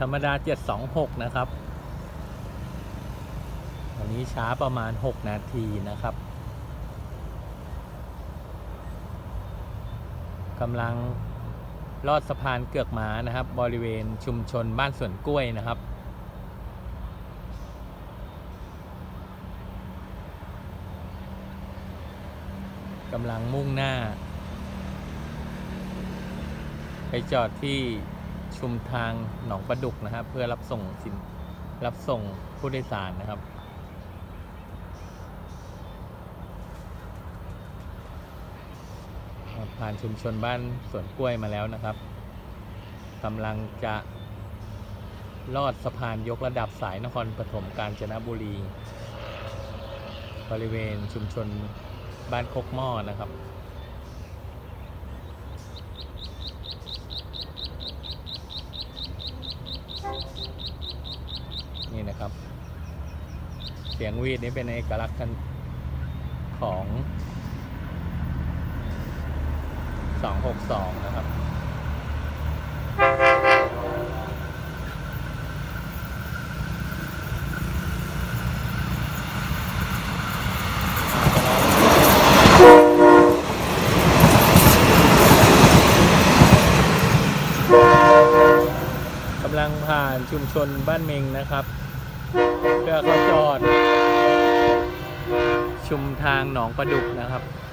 รรมดา726นะครับวันนี้ช้าประมาณ6นาทีนะครับกำลังลอดสะพานเกือกม้านะครับบริเวณชุมชนบ้านสวนกล้วยนะครับกำลังมุ่งหน้าไปจอดที่ชุมทางหนองประดุกนะครับเพื่อรับส่งผู้โดยสารนะครับผ่านชุมชนบ้านสวนกล้วยมาแล้วนะครับกำลังจะลอดสะพานยกระดับสายนครปฐมกาญจนบุรีบริเวณชุมชนบ้านโคกหม้อนะครับนี่นะครับเสียงวีดนี้เป็นเอกลักษณ์ของ262นะครับกำลังผ่านชุมชนบ้านเมงนะครับเพื่อเข้าจอดชุมทางหนองประดุกนะครับ